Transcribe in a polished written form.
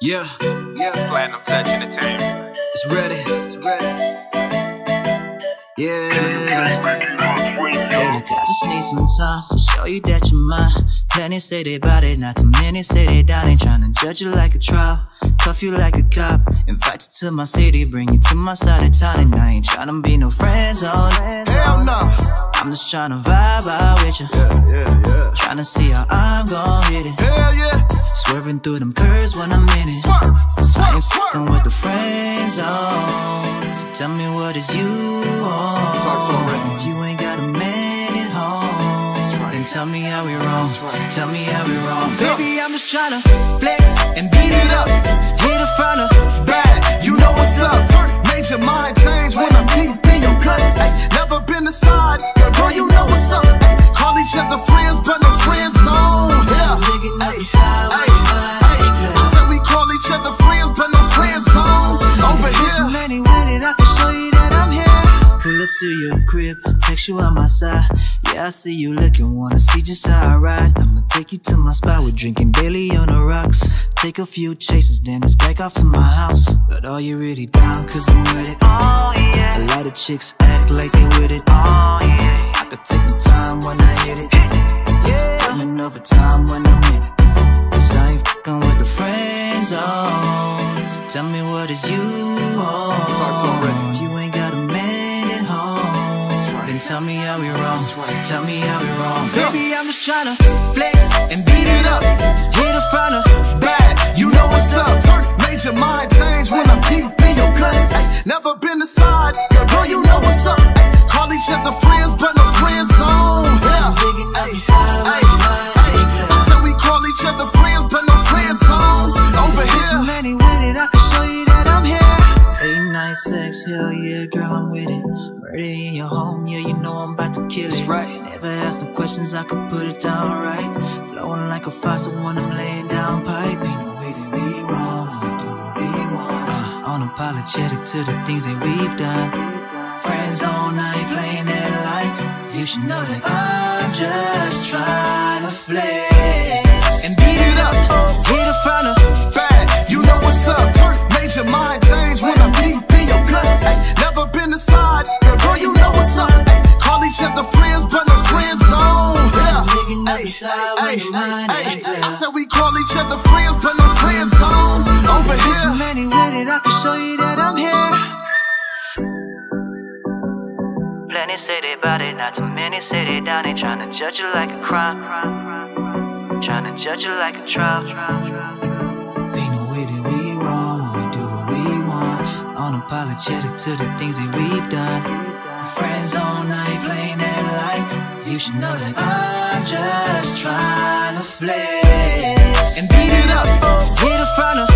Yeah, Platinum Touch Entertainment. it's ready. Yeah. Hey, look, I just need some time to show you that you're mine. Plenty say they bout it, not too many say they down. Ain't tryna judge you like a trial, cuff you like a cop, invite you to my city, bring you to my side of town. And I ain't tryna be no friend zone. Hell no. I'm just tryna vibe out with you. Tryna see how I'm gon' hit it. Hell yeah. Swerving through them curves when I'm in it. Swerve, I swerve, ain't swerve. fucking with the friend zone. So tell me what is you on? Talk to him, Rick. If you ain't got a man at home, right. then tell me how we wrong. right. Tell me how we wrong. Baby, I'm just tryna flex and beat it up. Hit it from the Bad, you know what's up. Major mind change when I'm deep in your guts. Ay, never been aside, girl, you know what's up. Ay, call each other friends, but no friend zone. Yeah. Digging up the side with the mind. I said we call each other friends, but no friend zone. Over Too here. many with it, I can show you that I'm here. Pull up to your crib, text you on my side. Yeah, I see you looking, wanna see just how I ride. I'ma take you to my spot, we're drinking Bailey on the rocks. Take a few chases, then it's back off to my house. But are you really down, cause I'm with it? Oh yeah. A lot of chicks act like they with it. Oh yeah. I could take my time when I hit it. Yeah. Putting over time when I'm in it. Cause I ain't fucking with the friend zone. So tell me what is you on? Talk to him, Rick. If you ain't got a man at home, right. then tell me how we wrong. right. Tell me how we wrong. Tell Baby, I'm just tryna flex and beat it up. Hit it from the Bad, you know what's up. Major mind change when I'm deep in your guts. Ay, never been aside, girl, you know what's up. Ay, call each other friends, but no friend zone. Yeah. digging up the side with the mind. So we call each other friends, but no friend zone. Over Too here. many with it, I can show you that I'm here. Late night sex, hell yeah, girl, I'm with it. Murder in your home, yeah, you know I'm about to kill it. right. Never ask no questions, I could put it down right. Flowing like a faucet when I'm laying down pipe. Ain't no way that we wrong, we do what we want. Unapologetic to the things that we've done. Friends all night playing that light. You should know that I'm just trying to flex and beat it up. Hit it from the Bad, you know what's up. Major mind change when I'm deep in your guts. Ay, never been aside, girl, you know what's up. Ay, call each other friends, but no friend zone. Yeah. digging up the side with the mind. I said we call each other friends, but no friend zone. Over Too here. many with it, I can show you that I'm here. Plenty say they bout it, not too many say they down. They tryna judge you like a crime, tryna judge you like a trial. Ain't no way that we wrong when we do what we want. Unapologetic to the things that we've done. Friends all night playing that light. You should know that I'm just trying to flex and beat it up. Hit it from the